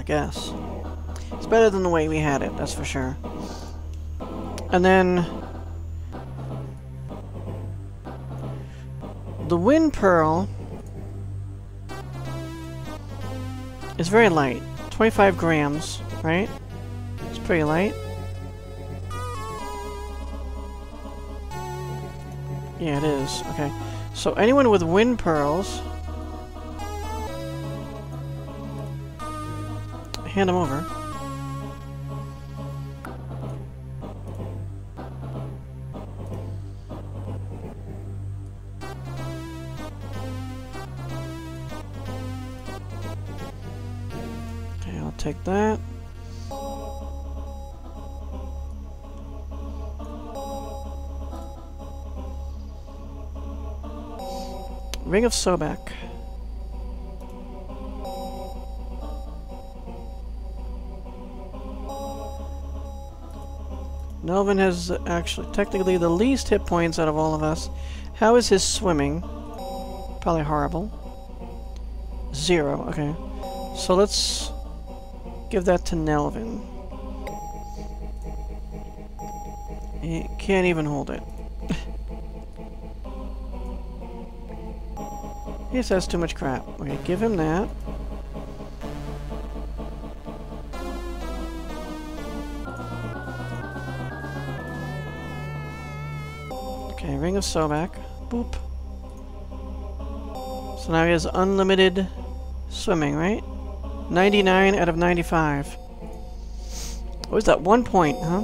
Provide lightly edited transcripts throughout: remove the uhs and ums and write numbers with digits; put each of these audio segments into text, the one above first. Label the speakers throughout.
Speaker 1: guess. It's better than the way we had it, that's for sure. And then the wind pearl is very light. 25 grams, right? It's pretty light. Yeah, it is. Okay. So anyone with wind pearls, hand them over. Okay, I'll take that. Ring of Sobek. Nelvin has actually technically the least hit points out of all of us. How is his swimming? Probably horrible. 0, okay. So let's give that to Nelvin. He can't even hold it. He just has too much crap. Okay, give him that. Okay, Ring of Sobek. Boop. So now he has unlimited swimming, right? 99 out of 95. What was that? 1 point, huh?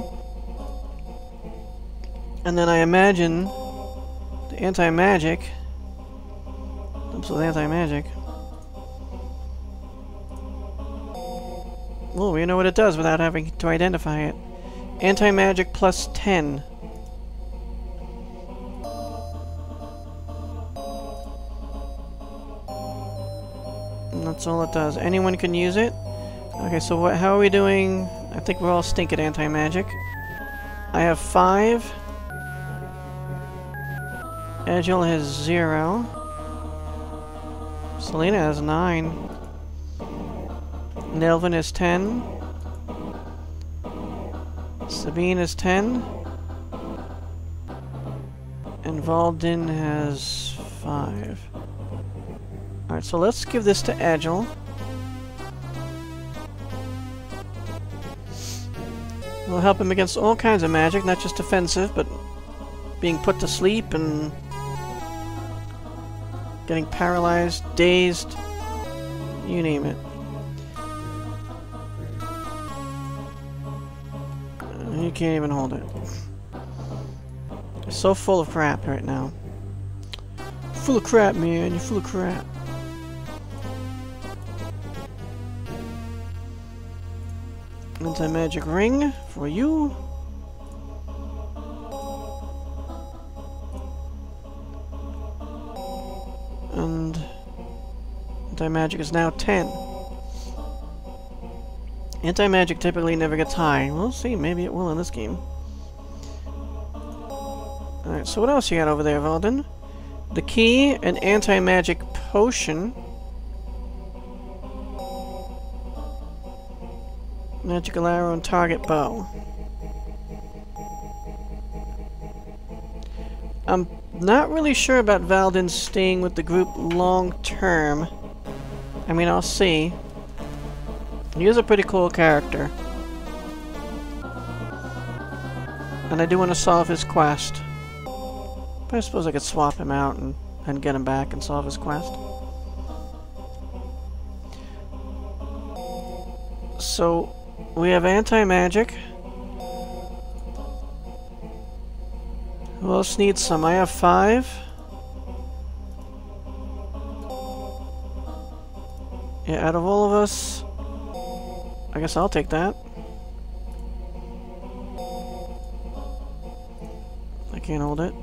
Speaker 1: And then I imagine the anti-magic. Oops, with anti-magic. Oh, we know what it does without having to identify it. Anti-magic plus 10. And that's all it does. Anyone can use it. Okay, so how are we doing? I think we're all stink at anti-magic. I have 5. Agile has 0. Selena has 9. Nelvin is 10. Sabine is 10. And Valdin has 5. Alright, so let's give this to Agile. We'll help him against all kinds of magic, not just defensive, but being put to sleep and getting paralyzed, dazed, you name it. You can't even hold it. It's so full of crap right now. Full of crap, man. You're full of crap. Anti-magic ring for you. And anti-magic is now 10. Anti-magic typically never gets high. We'll see, maybe it will in this game. Alright, so what else you got over there, Valdin? The key, an anti-magic potion. Magical arrow and target bow. I'm not really sure about Valdin staying with the group long term. I mean, I'll see. He is a pretty cool character. And I do want to solve his quest. But I suppose I could swap him out and get him back and solve his quest. So, we have anti-magic. Who else needs some? I have 5. Yeah, out of all of us, I guess I'll take that. I can't hold it.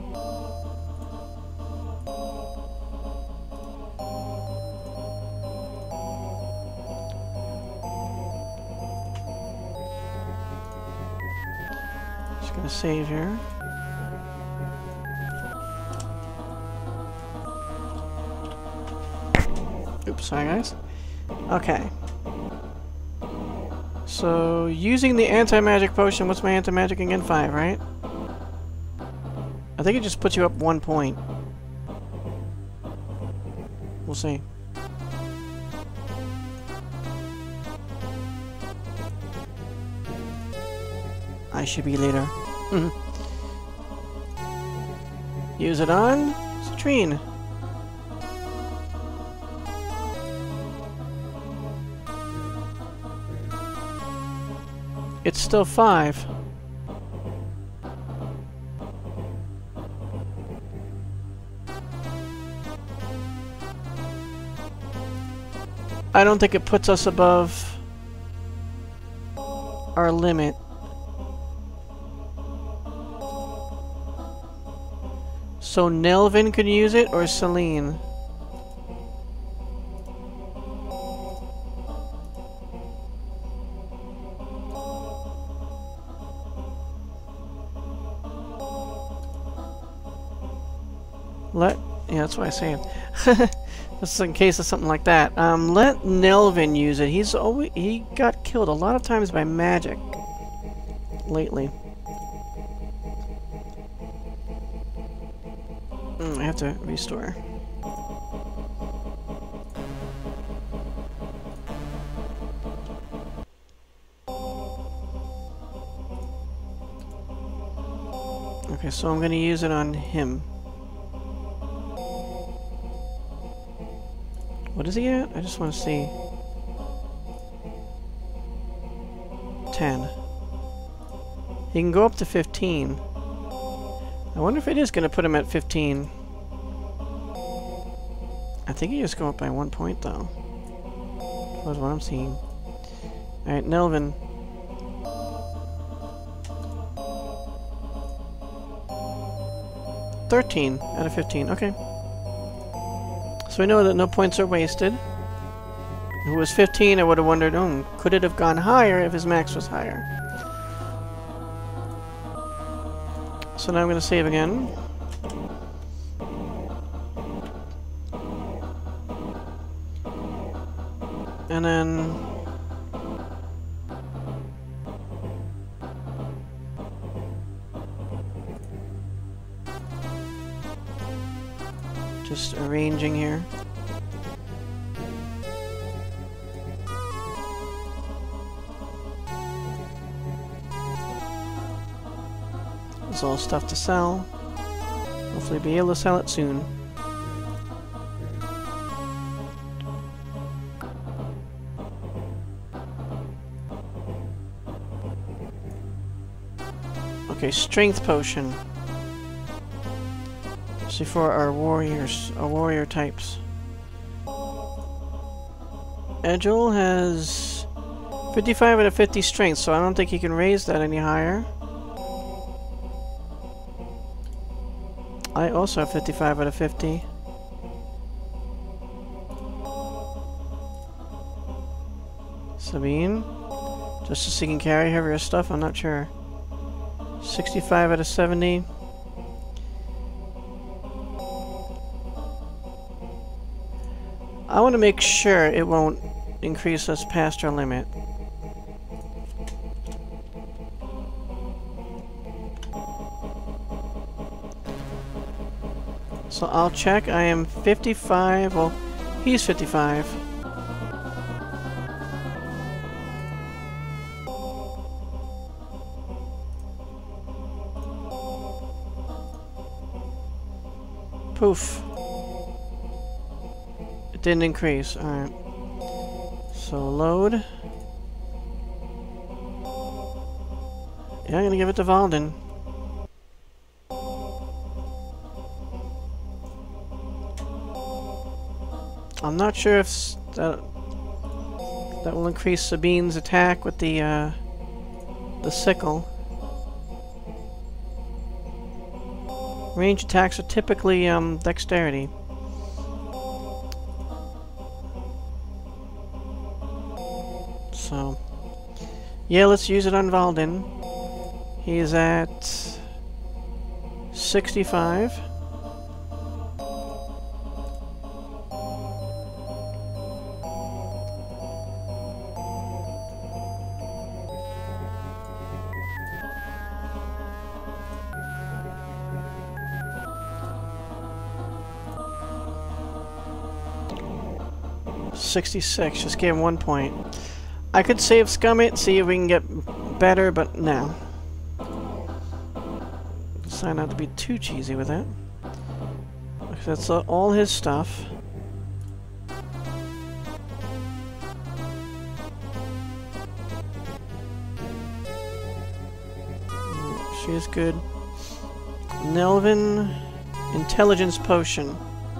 Speaker 1: Just gonna save here. Oops, sorry guys. Okay. So, using the anti-magic potion, what's my anti-magic again? 5, right? I think it just puts you up 1 point. We'll see. I should be later. Use it on Citrine. It's still 5. I don't think it puts us above our limit. So Nelvin could use it, or Celine? Yeah, that's why I say it. Just in case of something like that. Let Nelvin use it. He got killed a lot of times by magic lately. I have to restore. Okay, so I'm gonna use it on him. What is he at? I just want to see. 10. He can go up to 15. I wonder if it is going to put him at 15. I think he just go up by 1 point, though. That's what I'm seeing. Alright, Nelvin. $13 out of 15. Okay. So we know that no points are wasted. If it was 15, I would have wondered, could it have gone higher if his max was higher? So now I'm going to save again. And then... just arranging here. There's all stuff to sell. Hopefully be able to sell it soon. Okay, strength potion. See, for our warriors, our warrior types. Edgel has 55 out of 50 strength, so I don't think he can raise that any higher. I also have 55 out of 50. Sabine, just so she can carry heavier stuff, I'm not sure. 65 out of 70. I want to make sure it won't increase us past our limit. So I'll check. I am 55. Well, he's 55. Poof. It didn't increase. Alright. So load. Yeah, I'm gonna give it to Valden. I'm not sure if that will increase Sabine's attack with the sickle. Range attacks are typically dexterity. So, yeah, let's use it on Valden. He is at 65. 66. Just gave him 1 point. I could save Scum it, see if we can get better, but no. Try not to be too cheesy with it. That's all his stuff. She is good. Nelvin, Intelligence Potion.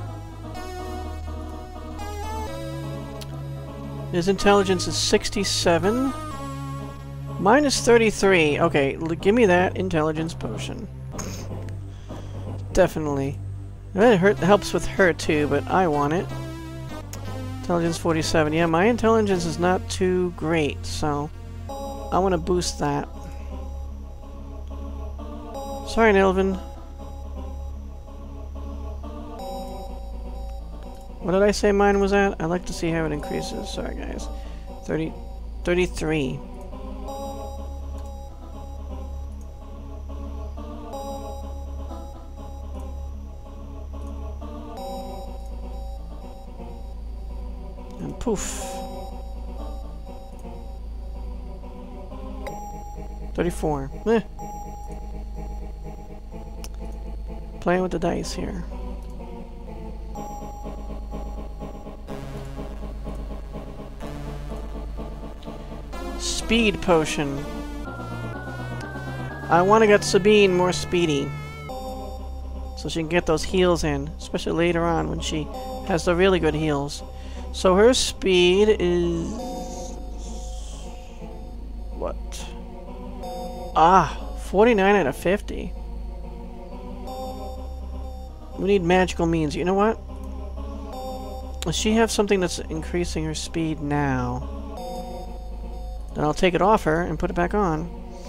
Speaker 1: His intelligence is 67. Mine is 33. Okay, give me that Intelligence Potion. Definitely. It helps with her too, but I want it. Intelligence 47. Yeah, my intelligence is not too great, so I want to boost that. Sorry, Nelvin. What did I say mine was at? I'd like to see how it increases. Sorry, guys. 33. And poof. 34. Eh. Playing with the dice here. Speed potion. I want to get Sabine more speedy, so she can get those heals in, especially later on when she has the really good heals. So her speed is... what? 49 out of 50. We need magical means. You know what? Does she have something that's increasing her speed now? Then I'll take it off her and put it back on.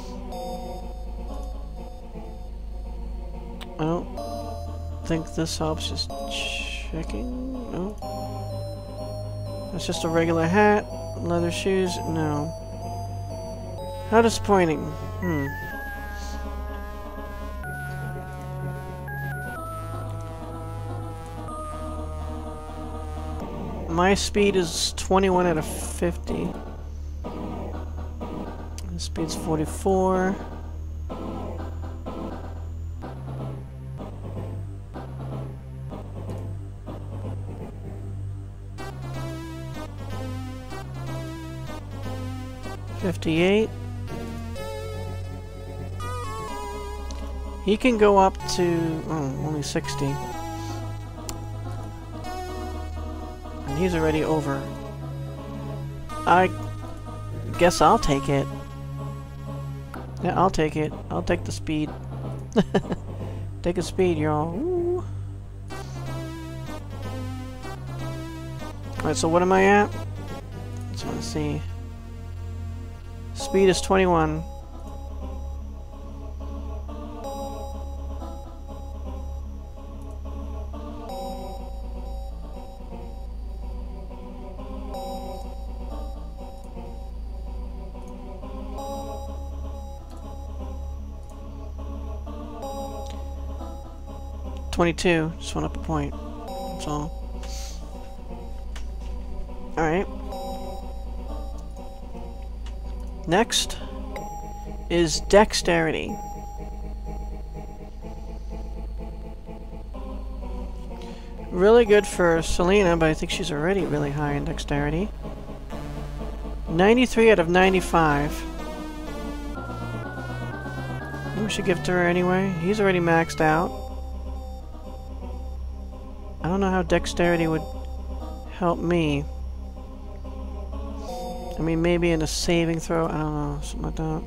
Speaker 1: I don't think this helps. Just checking. No. That's just a regular hat. Leather shoes. No. How disappointing. My speed is 21 out of 50. The speed's 44. $58. He can go up to only 60. And he's already over. I guess I'll take it. Yeah, I'll take it. I'll take the speed. Take a speed, y'all. Alright, so what am I at? Just want to see. Speed is 21. Just went up a point. That's all. Alright. Next is dexterity. Really good for Selena, but I think she's already really high in dexterity. 93 out of 95. We should give it to her anyway. He's already maxed out. I don't know how dexterity would help me. I mean, maybe in a saving throw. I don't know, something like that.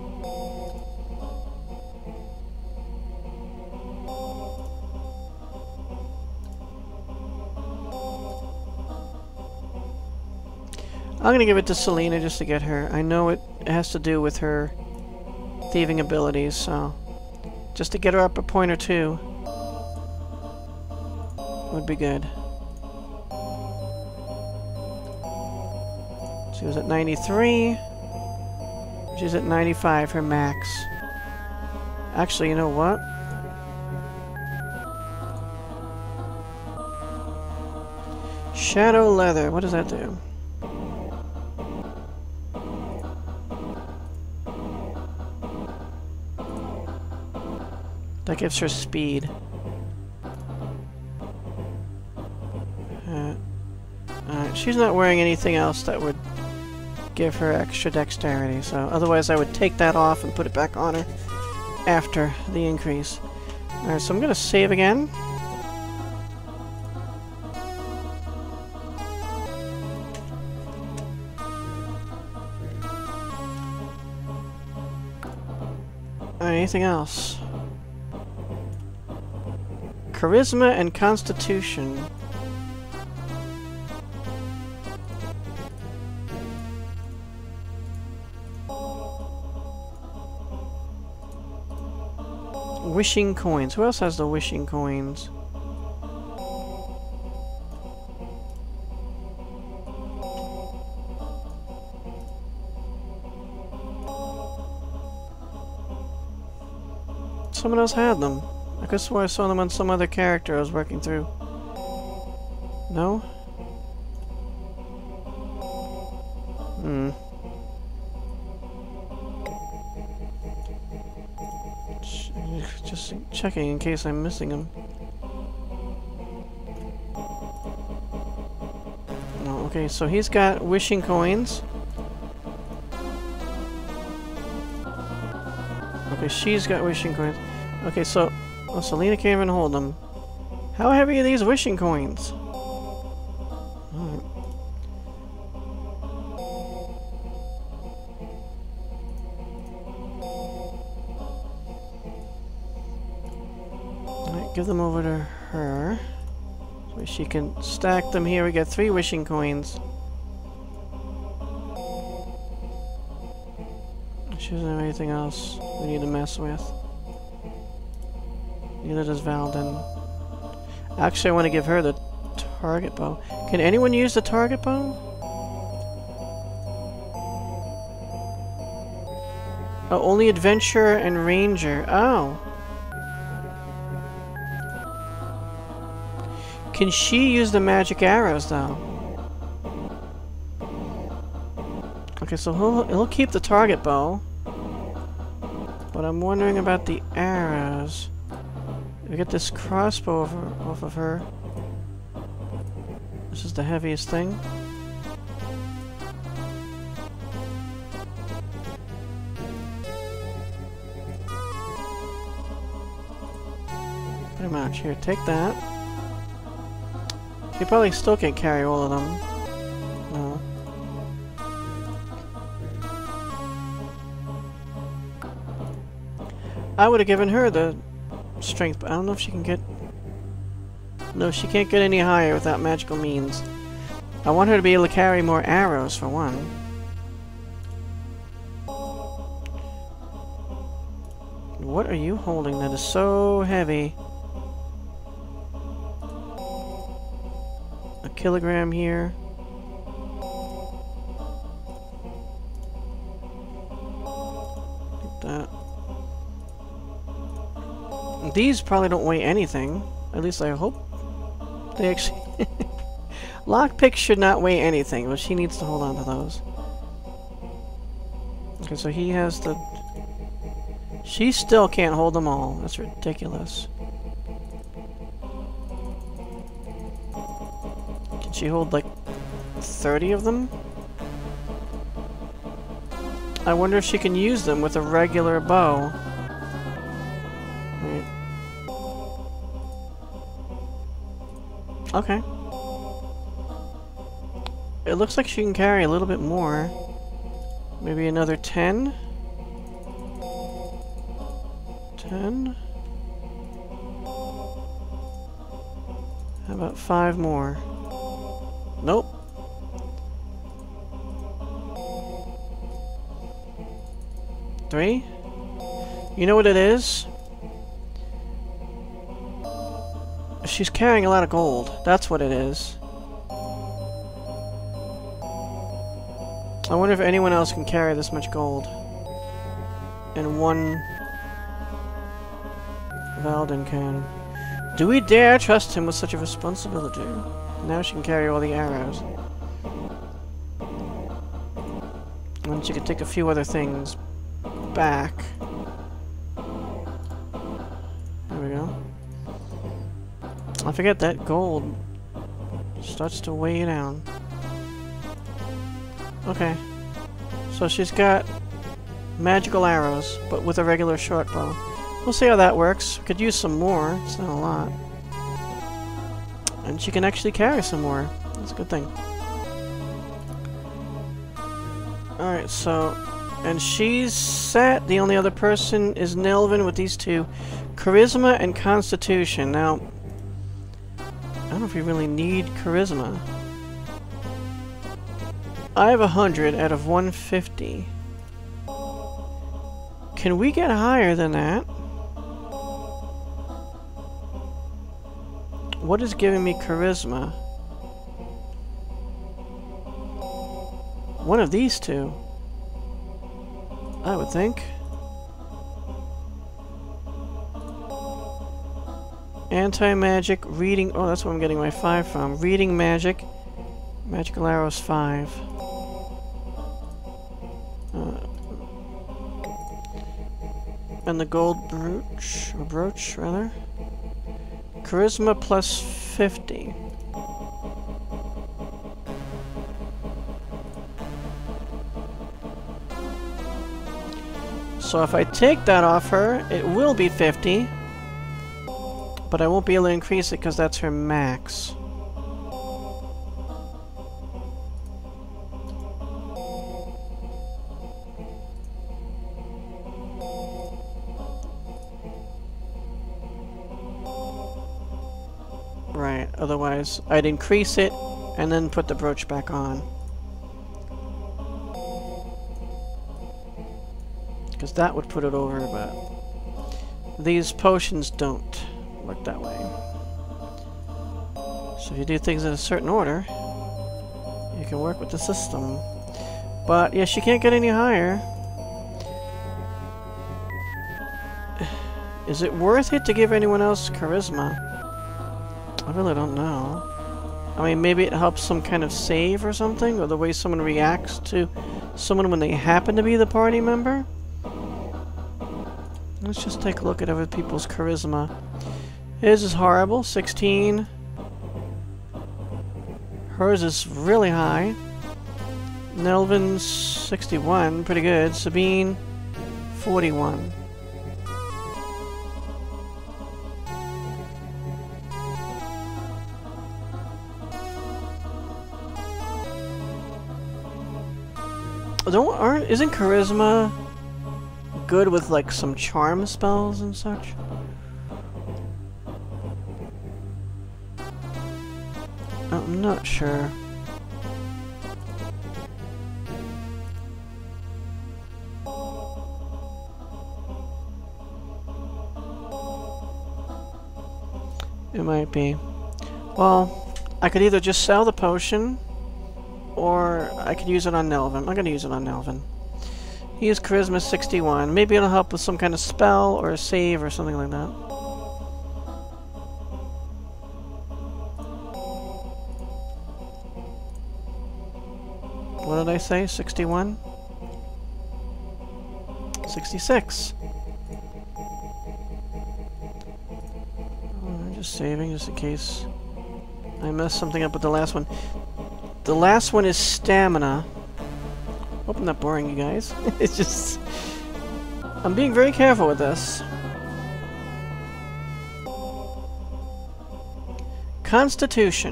Speaker 1: I'm gonna give it to Selena just to get her. I know it has to do with her thieving abilities, so just to get her up a point or two would be good. She was at 93. She's at 95, her max. Actually, you know what? Shadow leather. What does that do? That gives her speed. Alright, she's not wearing anything else that would give her extra dexterity, so otherwise I would take that off and put it back on her after the increase. Alright, so I'm gonna save again. Anything else? Charisma and Constitution. Wishing coins. Who else has the wishing coins? Someone else had them. I could swear I saw them on some other character I was working through. No? Just checking in case I'm missing them. Oh, okay, so he's got wishing coins. Okay, she's got wishing coins. Okay, so Selena can't even hold them. How heavy are these wishing coins? Alright. Alright, give them over to her. So she can stack them here. We got 3 wishing coins. She doesn't have anything else we need to mess with. Neither does Valden. Actually, I want to give her the target bow. Can anyone use the target bow? Oh, only Adventurer and Ranger. Oh. Can she use the magic arrows, though? Okay, so he'll keep the target bow. But I'm wondering about the arrows. We get this crossbow off of her. This is the heaviest thing. Pretty much. Here, take that. You probably still can't carry all of them. No. I would have given her the strength, but I don't know if she can get... No, she can't get any higher without magical means. I want her to be able to carry more arrows, for one. What are you holding that is so heavy? A kilogram here. Like that. These probably don't weigh anything. At least I hope they actually... Lockpicks should not weigh anything, but she needs to hold on to those. Okay, so he has the... She still can't hold them all. That's ridiculous. Can she hold, like, 30 of them? I wonder if she can use them with a regular bow. Wait. Okay. It looks like she can carry a little bit more. Maybe another 10? 10? How about 5 more? Nope. Three? You know what it is? She's carrying a lot of gold. That's what it is. I wonder if anyone else can carry this much gold. And one... Valden can. Do we dare trust him with such a responsibility? Now she can carry all the arrows. And she can take a few other things back. There we go. I forget that gold starts to weigh down. Okay. So she's got magical arrows, but with a regular short bow. We'll see how that works. Could use some more. It's not a lot. And she can actually carry some more. That's a good thing. Alright, so... And she's set. The only other person is Nelvin with these two. Charisma and Constitution. Now, I don't know if we really need Charisma. I have 100 out of 150. Can we get higher than that? What is giving me Charisma? One of these two, I would think. Anti-magic, reading... Oh, that's where I'm getting my 5 from. Reading magic. Magical arrows 5. And the gold brooch, or brooch, rather. Charisma plus 50. So if I take that off her, it will be 50. But I won't be able to increase it because that's her max. Right, otherwise I'd increase it and then put the brooch back on. Because that would put it over, but these potions don't work that way. So if you do things in a certain order, you can work with the system. But yes, you can't get any higher. Is it worth it to give anyone else charisma? I really don't know. I mean, maybe it helps some kind of save or something, or the way someone reacts to someone when they happen to be the party member. Let's just take a look at other people's charisma. His is horrible, 16. Hers is really high. Nelvin's 61, pretty good. Sabine, 41. Isn't charisma good with like some charm spells and such? I'm not sure. It might be. Well, I could either just sell the potion, or I could use it on Nelvin. I'm gonna use it on Nelvin. He has charisma 61. Maybe it'll help with some kind of spell or a save or something like that. What did I say? 61? 66. I'm just saving just in case I messed something up with the last one. The last one is stamina. Hope I'm not boring you guys. It's just... I'm being very careful with this. Constitution.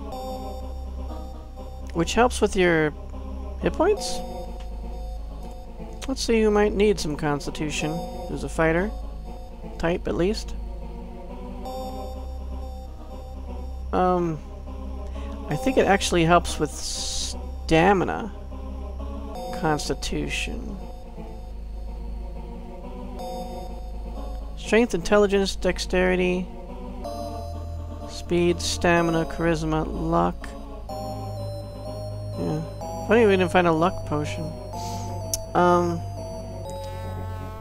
Speaker 1: Which helps with your hit points? Let's see who might need some constitution. Who's a fighter? Type, at least. I think it actually helps with stamina. Constitution. Strength, intelligence, dexterity, speed, stamina, charisma, luck. Yeah. Funny we didn't find a luck potion.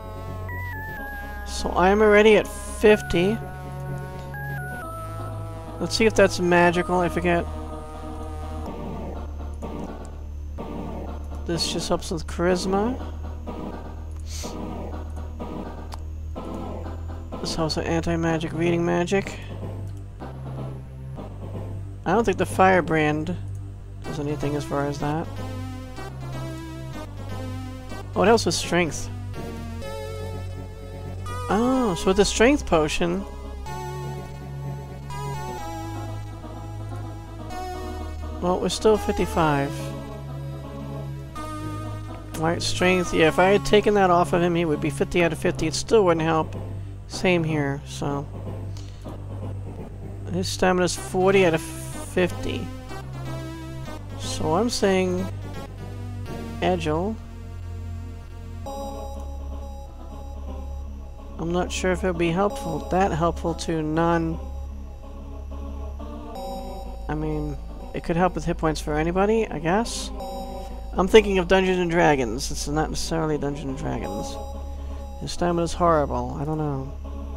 Speaker 1: So I'm already at 50. Let's see if that's magical. I forget. This just helps with charisma. This helps with anti-magic, reading magic. I don't think the firebrand does anything as far as that. Oh, it helps with strength. Oh, so with the strength potion... Well, we're still 55. Alright, strength. Yeah, if I had taken that off of him, he would be 50 out of 50. It still wouldn't help. Same here, so... His stamina's 40 out of 50. So I'm saying... Agile. I'm not sure if it would be helpful, that helpful to non... I mean, it could help with hit points for anybody, I guess. I'm thinking of Dungeons & Dragons. It's not necessarily Dungeons & Dragons. His stamina's horrible. I don't know.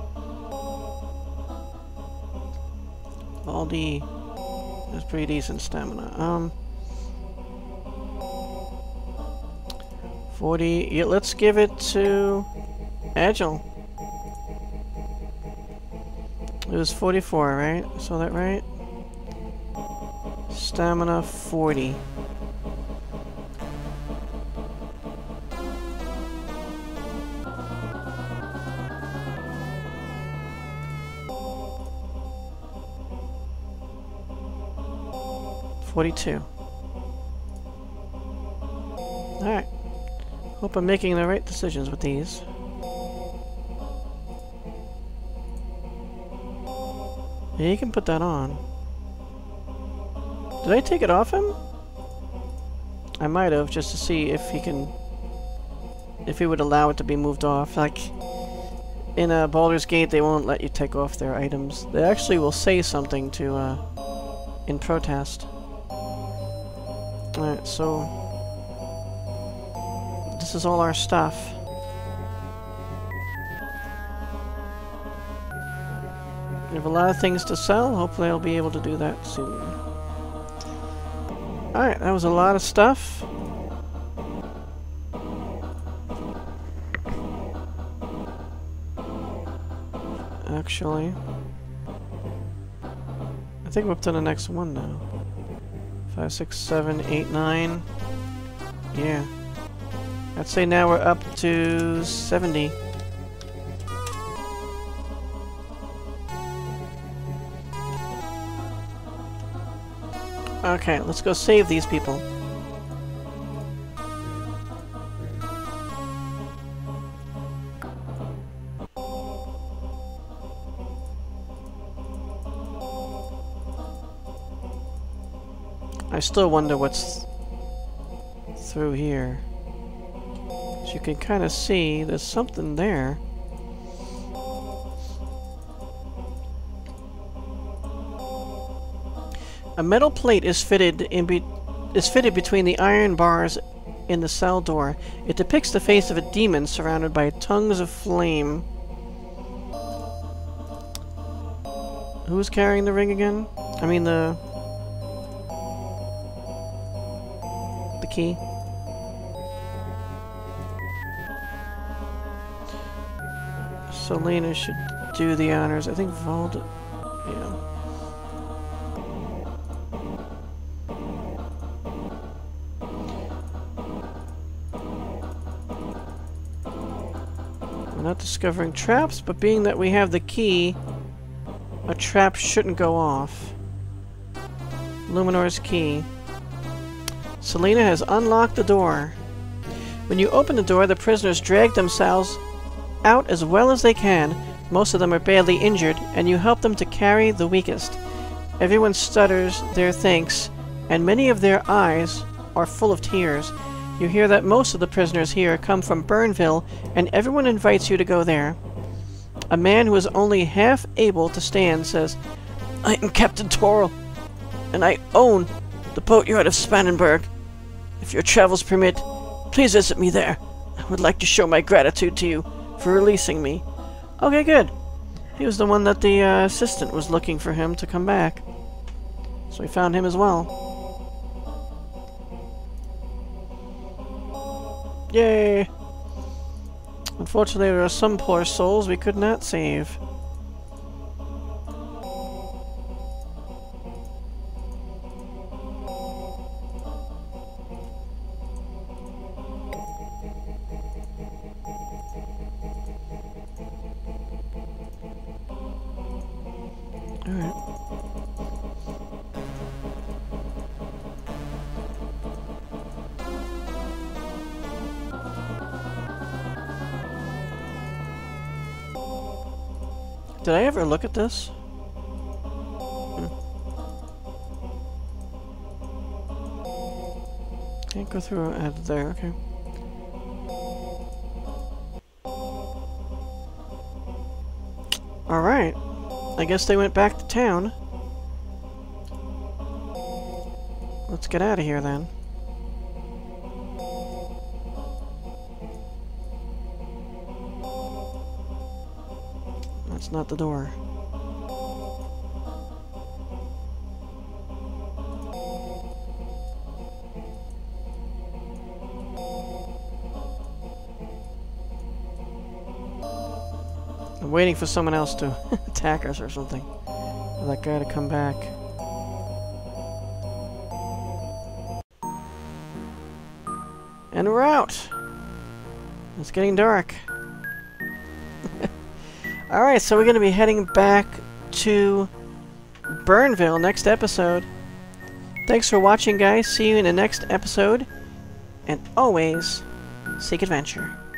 Speaker 1: Baldi has pretty decent stamina. 40. Yeah, let's give it to Agile. It was 44, right? Saw that right? Stamina 40. $42. Alright. Hope I'm making the right decisions with these. Yeah, you can put that on. Did I take it off him? I might have, just to see if he can... if he would allow it to be moved off. Like, in Baldur's Gate, they won't let you take off their items. They actually will say something to, in protest. Alright, so... this is all our stuff. We have a lot of things to sell. Hopefully I'll be able to do that soon. Alright, that was a lot of stuff. Actually... I think we're up to the next one now. 5, 6, 7, 8, 9. Yeah. I'd say now we're up to 70. Okay, let's go save these people. I still wonder what's through here. As you can kind of see, there's something there. A metal plate is fitted between the iron bars in the cell door. It depicts the face of a demon surrounded by tongues of flame. Who's carrying the ring again? I mean the key. Selena should do the honors. I think Valda... yeah. We're not discovering traps, but being that we have the key, a trap shouldn't go off. Luminor's key. Selena has unlocked the door. When you open the door, the prisoners drag themselves out as well as they can. Most of them are badly injured, and you help them to carry the weakest. Everyone stutters their thanks, and many of their eyes are full of tears. You hear that most of the prisoners here come from Burnville, and everyone invites you to go there. A man who is only half able to stand says, "I am Captain Toril, and I own the boatyard of Spannenberg. If your travels permit, please visit me there. I would like to show my gratitude to you for releasing me." Okay, good. He was the one that the assistant was looking for him to come back. So we found him as well. Yay! Unfortunately, there are some poor souls we could not save. Alright. Did I ever look at this? Can't go through there, okay. Alright. I guess they went back to town. Let's get out of here then. That's not the door. I'm waiting for someone else to attack us or something. For that guy to come back. And we're out! It's getting dark. Alright, so we're going to be heading back to Burnville next episode. Thanks for watching, guys. See you in the next episode. And always, seek adventure.